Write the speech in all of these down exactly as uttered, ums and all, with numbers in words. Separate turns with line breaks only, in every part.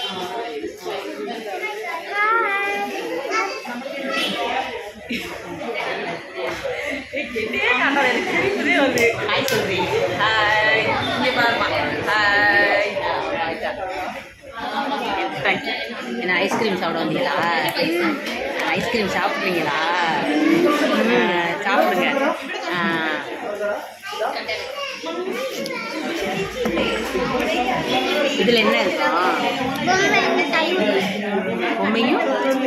Hi சொல்றீங்க. Hi இங்கே பாருமா. ஹாய். தேங்க்யூ. என்ன ஐஸ்கிரீம் சாப்பிட வந்தீங்களா? ஐஸ்கிரீம் சாப்பிட்றீங்களா? சாப்பிடுங்க. இதில் என்ன இருக்கா? பொம்மையும்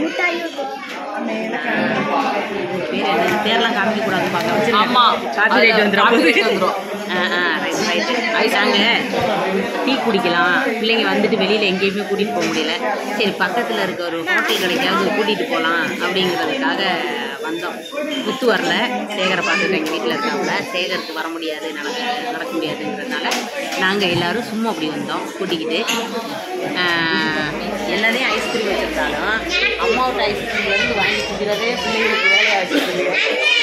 பேரெல்லாம் காமிக்க கூடாது பார்க்க. ஆமாம், காப்பிரைட் வந்துடும். ஆ ஆ ரைட் ரைட்டு. ஆயிட்டாங்க. டீ குடிக்கலாம். பிள்ளைங்க வந்துட்டு வெளியில் எங்கேயுமே கூட்டிகிட்டு போக முடியல. சரி, பக்கத்தில் இருக்க ஒரு ஹோட்டல் கடைக்காவது கூட்டிகிட்டு போகலாம் அப்படிங்கிறதுக்காக வந்தோம். முத்து வரல, சேகரை பார்த்துட்டு எங்கள் வீட்டில் இருக்காப்புல. சேகருக்கு வர முடியாது, நடக்க நடக்க முடியாதுங்கிறதுனால நாங்கள் எல்லோரும் சும்மா அப்படி வந்தோம் கூட்டிக்கிட்டு. எல்லாரையும் ஐஸ்கிரீம் வச்சுருந்தாலும் அம்மாவோட ஐஸ்கிரீம்லேருந்து வாங்கி குடிக்கிறதே பிள்ளைங்களுக்கு வேலையாக வச்சுருந்தோம்.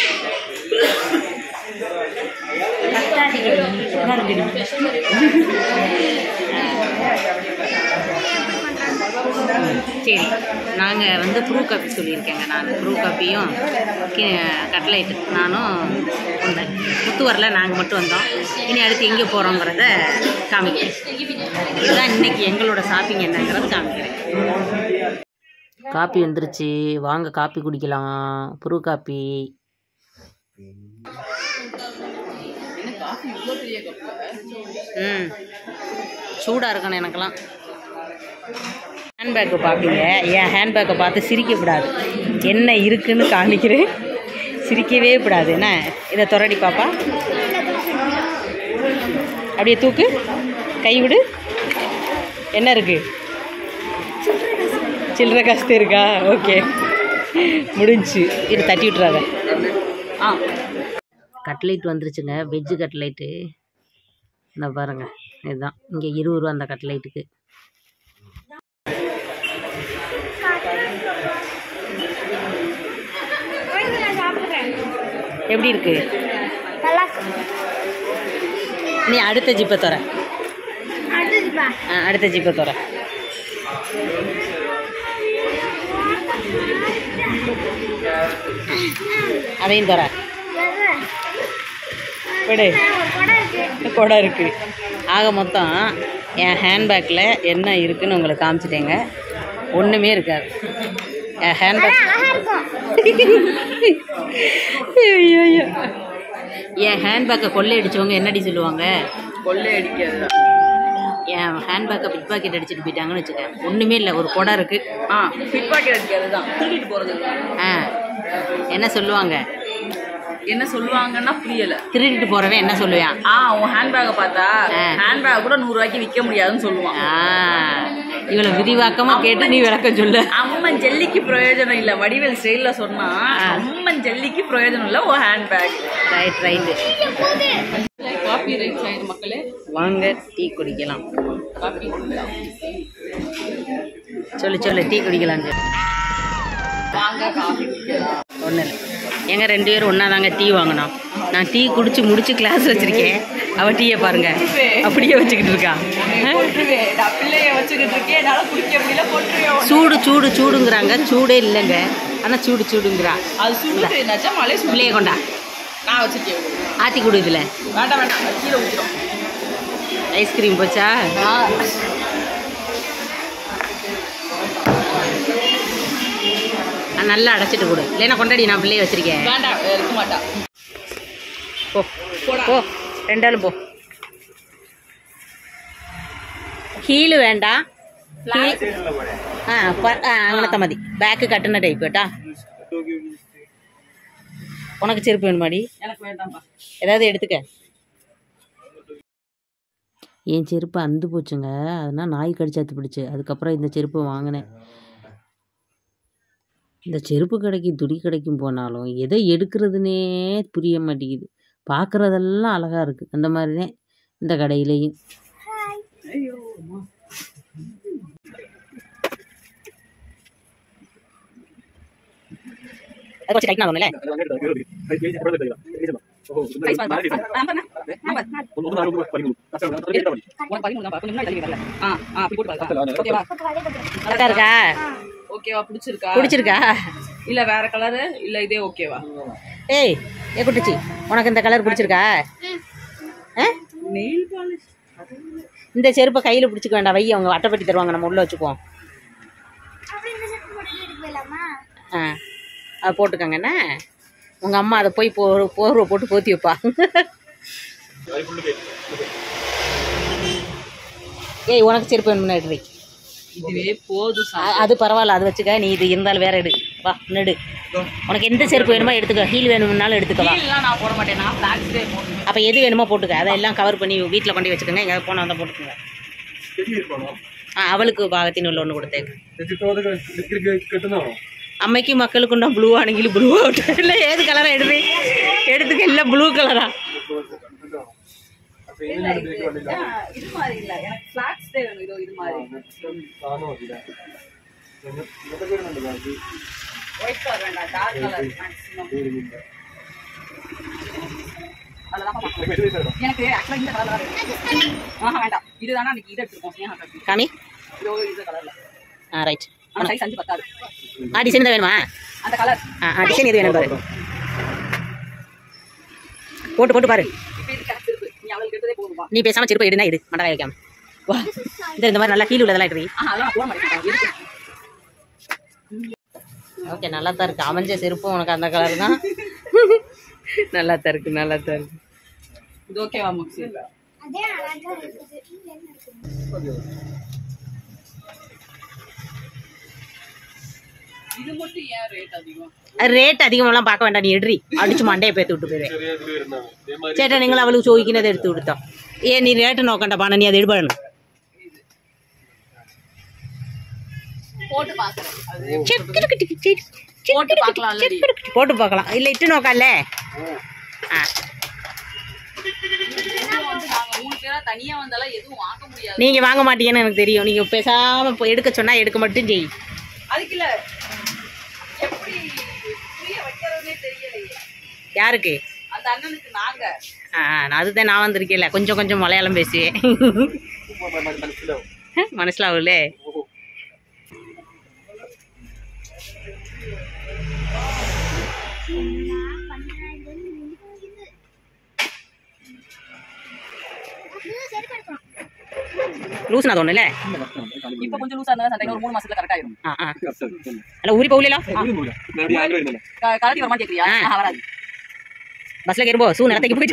சரி, நாங்கள் வந்து ப்ரூ காப்பி சொல்லியிருக்கேங்க. நான் ப்ரூ காப்பியும் கட்லைட்டு நானும் வந்தேன். முத்து வரல, நாங்கள் மட்டும் வந்தோம். இனி அடுத்து எங்கே போகிறோங்கிறத காமிக்கிறேன். இதுதான் இன்றைக்கி எங்களோட ஷாப்பிங் என்னங்கிறது காமிக்கிறேன். காப்பி வந்துருச்சு, வாங்க காப்பி குடிக்கலாம். Bru coffee. ம் சூடாக இருக்கணும் எனக்கெல்லாம். ஹேண்ட்பேக்கை பார்ப்பீங்க. என் ஹேண்ட்பேக்கை பார்த்து சிரிக்கக்கூடாது. என்ன இருக்குன்னு காமிக்கிறேன், சிரிக்கவே கூடாது. என்ன இதை துரடி பாப்பா, அப்படியே தூக்கு, கை விடு. என்ன இருக்கு? சில்லறை காசு இருக்கா? ஓகே, முடிஞ்சு. இது தட்டி விட்டுறாத. ஆ, கட்லைட் வந்துருச்சுங்க, வெஜ்ஜு கட்லைட்டு. இந்த பாருங்க, இதுதான் இங்கே இருபது ரூபா அந்த கட்லைட்டுக்கு. எப்படி இருக்கு? நீ அடுத்த ஜிப்பை தர. அடுத்த ஜிப்பை தர. அதையும் தர. விடு, கொடை இருக்கு. ஆக மொத்தம் என் ஹேண்ட்பேக்கில் என்ன இருக்குன்னு உங்களுக்கு காமிச்சிட்டேங்க. ஒன்றுமே இருக்காது என் ஹேண்ட்பேக். ஐயோ, என் ஹேண்ட்பேக்கை கொள்ளை அடித்தவங்க என்னடி சொல்லுவாங்க? கொள்ளை அடிக்காது. என் ஹேண்ட்பேக்கை பிட் பாக்கெட் அடிச்சுட்டு போயிட்டாங்கன்னு வச்சுக்கேன். ஒன்றுமே இல்லை, ஒரு குடம் இருக்குது. ஆ, பிட் பாக்கெட் அடிக்காது தான், திருடிட்டு போகிறது. ஆ, என்ன சொல்லுவாங்க? என்ன சொல்லுவாங்கன்னா புரியல. திருடிட்டு போறவன் என்ன சொல்லுவான்? ஆ, உன் ஹேண்ட்பேக்கை பார்த்தா ஹேண்ட்பேக் கூட நூறு ரூபாய்க்கு விற்க முடியாதுன்னு சொல்லுவான். இவ்வளவு விரிவாக்கமா கேட்டு நீ விளக்கம் சொல்லு. அம்மன் ஜல்லிக்கு பிரயோஜனம் இல்லை, வடிவேல் ஸ்டைலில் சொன்னா அம்மன் ஜல்லிக்கு பிரயோஜனம் இல்லை உன் handbag. Right right. Coffee right side மக்களே வாங்க டீ குடிக்கலாம். காப்பி குடிக்கலாம். சொல்லு சொல்லு, டீ குடிக்கலாம். வாங்க காஃபி குடிக்கலாம். ஒன்றும் இல்லை, எங்க ரெண்டு பேரும் ஒன்றா தாங்க டீ வாங்கினோம். நான் டீ குடிச்சு முடிச்சு கிளாஸ் வச்சிருக்கேன். அவள் டீயை பாருங்க அப்படியே வச்சுக்கிட்டு இருக்கான். சூடு சூடு சூடுங்கிறாங்க, சூடே இல்லைங்க. ஆனால் சூடு சூடுங்கிறா. பிள்ளைய கொண்டா நான் வச்சிருக்கேன். ஆற்றி கொடு. இதில் வேண்டாம் வேண்டாம், கீழே ஊற்றுறோம். ஐஸ்கிரீம் போச்சா? நல்லா அடைச்சிட்டு கொடு, இல்லைன்னா கொண்டாடி நான் பிள்ளைய வச்சிருக்கேன். வேண்டாம், இருக்க மாட்டா. போ போ, ரெண்டாலும் போ. ஹீலு வேண்டாம். ஆ அங்கனத்த மதி பேக்கு கட்டின டைப் கேட்டா. உனக்கு செருப்பு வேணுமாடி? எனக்கு வேண்டாம்ப்பா. ஏதாவது எடுத்துக்க. என் செருப்பு அந்து போச்சுங்க, அதனால் நாய் கடிச்சாத்து பிடிச்சி. அதுக்கப்புறம் இந்த செருப்பு வாங்கினேன். இந்த செருப்பு கடைக்கு துணி கடைக்கும் போனாலும் எதை எடுக்கிறதுனே புரிய மாட்டேங்குது. பார்க்குறதெல்லாம் அழகாக இருக்குது. அந்த மாதிரி தான் இந்த கடையிலையும். இருக்கா?
ஓகேவா? பிடிச்சிருக்கா?
பிடிச்சிருக்கா
இல்ல வேற கலரு இல்ல இதே ஓகேவா?
ஏய் ஏ குட்டிச்சி, உனக்கு இந்த கலர் பிடிச்சிருக்கா?
நெயில் பாலிஷ்
இந்த செருப்பை கையில பிடிச்சிக்க வேண்டாம், வை, அவங்க அட்டைப்பட்டி தருவாங்க, நம்ம உள்ள வச்சுக்குவோம். ஆ அதை போட்டுக்கோங்கண்ணே. உங்க அம்மா அதை போய் போ போர்வை போட்டு போத்தி வைப்பா. ஏய் உனக்கு செருப்பு வேணும்னா எடு வை.
இதுவே போதும்.
அது பரவாயில்ல, அது வச்சுக்க. நீ இது இருந்தாலும் வேற எடு, வா நெடு. உனக்கு எந்த செருப்பு வேணுமோ எடுத்துக்க. ஹீல் வேணும்னாலும் எடுத்துக்கவா.
நான் போட மாட்டேன், நான் பிளாக்ஸ் டே போடுவேன்.
அப்போ எது வேணுமோ போட்டுக்க. அதெல்லாம் கவர் பண்ணி வீட்டில் கொண்டு வச்சுக்கோங்க. எங்கேயாவது போனால் வந்தால் போட்டுக்கோங்க. ஆ அவளுக்கு பாகத்தின் உள்ள ஒன்று கொடுத்தேன். அம்மைக்கு மக்களுக்கு உண்டா ப்ளூ ஆണെങ്കിലും ப்ளூ அவுட் இல்லை, ஏது கலராக எடுத்து எடுத்துக்க. இல்லை ப்ளூ கலரா?
இது மாதிரி இல்ல, எனக்கு பிளாக்ஸ் டே வேணும். இதோ இது மாதிரி ஒயிட் கலர் வேண்டாம், டார்க் கலர் மேக்ஸிமம். எனக்கு ஆக்சுவலா இந்த கலர் தான் வேணும். ஆஹா வேண்டாம், இதுதானே அன்னைக்கு இதை எடுத்துருக்கோம்.
காமி
இதோ இந்த கலர்ல.
ஆ ரைட்.
ஆனா சைஸ் அஞ்சு பத்தாது.
ஆ டிசைன் தான் வேணுமா?
அந்த கலர்.
ஆ டிசைன் எது வேணும் பாரு, போட்டு போட்டு பாரு. நீ பேசாம செருப்பு எடுனா எடு, மண்டகாய் வைக்காம. வா இந்த இந்த மாதிரி நல்லா ஹீல் உள்ளதெல்லாம் எடுறீ. ஓகே நல்லா தான் இருக்கு. அமைஞ்ச செருப்பும் உனக்கு அந்த கலர் தான். நல்லா தான் இருக்கு, நல்லா தான் இருக்கு.
இது ஓகேவா முக்ஸி? இது மட்டும் ஏன் ரேட் அதிகம்?
ரேட் அதிகமெல்லாம் பார்க்க வேண்டாம், நீ எடுறி. அடிச்சு மண்டையை பேத்து விட்டு போயிடுவேன். சேட்டா நீங்கள் அவளுக்கு சோகிக்கினதை எடுத்து விடுத்தோம். ஏன் நீ ரேட்டு நோக்கண்டா பான, நீ அதை எடுப்பணும்.
போட்டு பார்க்கலாம்,
போட்டு பார்க்கலாம். இல்லை இட்டு நோக்கல்ல. ஆ
தனியா வந்தாலும் எதுவும் வாங்க முடியாது.
நீங்க வாங்க மாட்டீங்கன்னு எனக்கு தெரியும். நீங்க பேசாம எடுக்க சொன்னா எடுக்க மட்டும் செய்.
அதுக்கு இல்ல, எப்படி புரிய வைக்கிறதுனே தெரியலையே.
யாருக்கு?
அந்த அண்ணனுக்கு. நாங்க
ஆ அதுதான் நான் வந்திருக்கேன்ல, கொஞ்சம் கொஞ்சம் மலையாளம் பேசுவேன். மனசிலாவுல்ல. லூஸ்னா தோணுல.
இப்ப கொஞ்சம் லூசா இருந்தா சண்டை ஒரு மூணு மாசத்துல கரெக்ட் ஆயிடும்.
ஆ ஆ அல்ல ஊரி போகல.
கரெக்ட் வரமா கேக்குறியா? வராது.
பஸ்ல கேறும்போ சூ நடத்தைக்கு போயிட்டு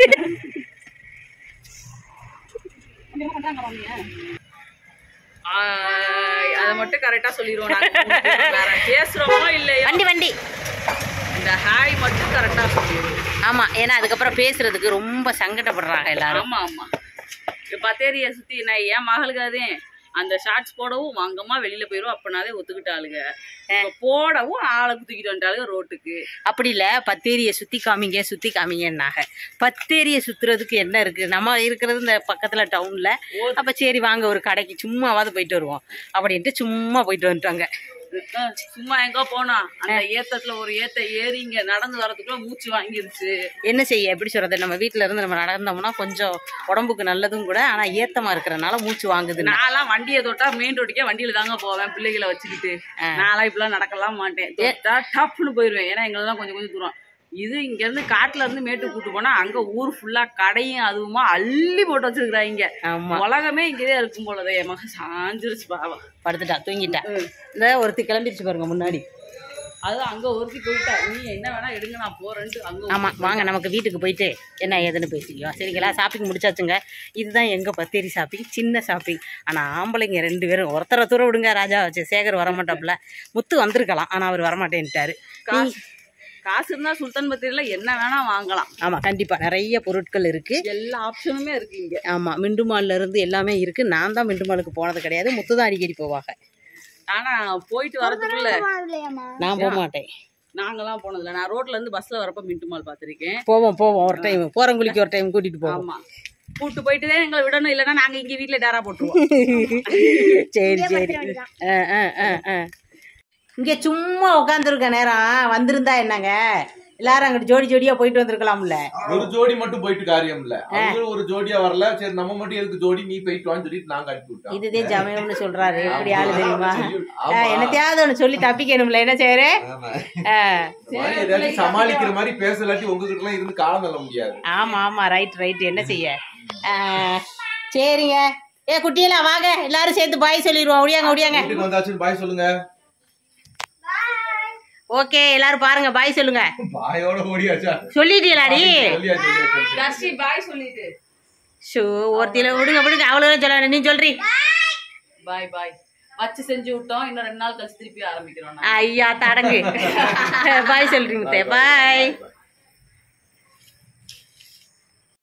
அத மட்டும் கரெக்டா சொல்லிடுவோம். நாங்க பேசுறோமோ இல்லையா,
வண்டி வண்டி
இந்த ஹாய் மட்டும் கரெக்டா சொல்லிடுவோம்.
ஆமா, ஏன்னா அதுக்கப்புறம் பேசுறதுக்கு ரொம்ப சங்கடப்படுறாங்க எல்லாரும்.
ஆமா ஆமா. பத்தேரிய சுத்தி நான் என் மகளுக்கு அதே அந்த ஷார்ட்ஸ் போடவும் வாங்கம்மா வெளியில போயிடும் அப்பனாதே ஒத்துக்கிட்டாளுங்க. போடவும் ஆளை தூக்கிட்டு வந்துட்டாளுங்க ரோட்டுக்கு.
அப்படி இல்ல, பத்தேரிய சுத்தி காமிங்க சுத்தி காமிங்கன்னாங்க. பத்தேரிய சுத்துறதுக்கு என்ன இருக்கு? நம்ம இருக்கிறது இந்த பக்கத்துல டவுன்ல. அப்ப சரி வாங்க ஒரு கடைக்கு சும்மாவாவது போயிட்டு வருவோம் அப்படின்ட்டு சும்மா போயிட்டு வந்துட்டாங்க.
சும்மா எங்க போனா அந்த ஏத்தத்துல ஒரு ஏத்த ஏறிங்க நடந்து வரதுக்குள்ள மூச்சு வாங்கிருச்சு.
என்ன செய்ய, எப்படி சொல்றது, நம்ம வீட்டுல இருந்து நம்ம நடந்தோம்னா கொஞ்சம் உடம்புக்கு நல்லதும் கூட. ஆனா ஏத்தமா இருக்கிறனால மூச்சு வாங்குது.
நான்லாம் வண்டியை தொட்டா மெயின் ரோட்டுக்கே வண்டியில தாங்க போவேன் பிள்ளைகளை வச்சுக்கிட்டு. நான்லாம் இப்பெல்லாம் நடக்கலாம் மாட்டேன், டப்புன்னு போயிருவேன். ஏன்னா எங்களெல்லாம் கொஞ்சம் கொஞ்சம் தூரம். இது இங்க இருந்து காட்டுல இருந்து மேட்டு கூட்டு போனா அங்க ஊர் ஃபுல்லா கடையும் அதுவுமா அள்ளி போட்டு வச்சிருக்காங்க. உலகமே இங்கதான் இருக்கும் போலதே. என் மகன் சாஞ்சிருச்சு, பாவா
படுத்துட்டா, தூங்கிட்டா. இந்த ஒருத்தி கிளம்பிருச்சு பாருங்க முன்னாடி.
அது அங்க ஒருத்தி போயிட்டா. நீ என்ன வேணா எடுங்க நான் போறேன்ட்டு அங்க.
ஆமா வாங்க நமக்கு வீட்டுக்கு போயிட்டு என்ன ஏதுன்னு பேசிக்கோ. சரிங்களா? ஷாப்பிங் முடிச்சாச்சுங்க. இதுதான் எங்க பத்தேரி ஷாப்பிங், சின்ன ஷாப்பிங். ஆனா ஆம்பளைங்க ரெண்டு பேரும் ஒருத்தரை தூர விடுங்க. ராஜா வச்சு சேகர் வரமாட்டாப்புல. முத்து வந்திருக்கலாம், ஆனா அவர் வரமாட்டேன்ட்டாரு.
காசு இருந்தா சுல்தான் பத்தேரியில என்ன வேணா வாங்கலாம்.
ஆமா கண்டிப்பா நிறைய பொருட்கள் இருக்கு,
எல்லா ஆப்ஷனுமே இருக்கு இங்க.
ஆமா மிண்டு மால்ல இருந்து எல்லாமே இருக்கு. நான் தான் மிண்டு மாலுக்கு போனது கிடையாது, முத்து தான் அடிக்கடி போவாங்க.
ஆனா போயிட்டு வரதுக்குள்ள
நான் போக மாட்டேன்.
நாங்கெல்லாம் போனதில்ல. நான் ரோட்ல இருந்து பஸ்ல வரப்ப மிண்டு மால் பாத்திருக்கேன்.
போவோம் போவோம் ஒரு டைம், போறவங்களுக்கு ஒரு டைம் கூட்டிட்டு போவோம்.
ஆமா கூட்டு போயிட்டு தான் எங்களை விடணும், இல்லைன்னா நாங்க இங்க வீட்டுல டேரா போட்டுருவோம்.
சரி சரி. இங்க சும்மா உட்காந்துருக்க நேரம் வந்திருந்தா என்னங்க, எல்லாரும் அங்கிட்டு ஜோடி ஜோடியா போயிட்டு வந்திருக்கலாம்ல.
ஒரு ஜோடி மட்டும் போயிட்டு காரியம் இல்ல, அவங்களும் ஒரு ஜோடியா வரல, சரி நம்ம மட்டும் எதுக்கு ஜோடி, நீ போயிட்டு வான்னு சொல்லிட்டு நாங்க அனுப்பி விட்டோம்.
இதுதே ஜமயம்னு சொல்றாரு, எப்படி ஆளு தெரியுமா? என்னத்தையாவது ஒண்ணு சொல்லி தப்பிக்கணும்ல, என்ன செய்யறே?
ஏதாச்சும் சமாளிக்கிற மாதிரி பேசலாட்டி உங்ககிட்ட எல்லாம் இருந்து காலம் தள்ள முடியாது.
ஆமா ஆமா, ரைட் ரைட், என்ன செய்ய. சரிங்க, ஏ குட்டியெல்லாம் வாங்க, எல்லாரும் சேர்த்து பாய் சொல்லிடுவோம். ஒடியாங்க ஒடியாங்க,
வீட்டுக்கு வந்தாச்சுன்னு பாய் சொல்லுங்க.
ஓகே, எல்லாரும் பாருங்க, பாய் சொல்லுங்க.
பாயோட ஓடியாச்சா?
சொல்லிட்டீங்களாடி?
தர்ஷி பாய் சொல்லிட்டு.
ஷோ, ஒருத்தில விடுங்க விடுங்க, அவ்வளவு சொல்ல, நீ சொல்றீ
பாய் பாய். வச்சு செஞ்சு விட்டோம், இன்னும் ரெண்டு நாள் கழிச்சு திருப்பி ஆரம்பிக்கிறோம்.
ஐயா தடங்கு. பாய் சொல்றீங்க, பாய்.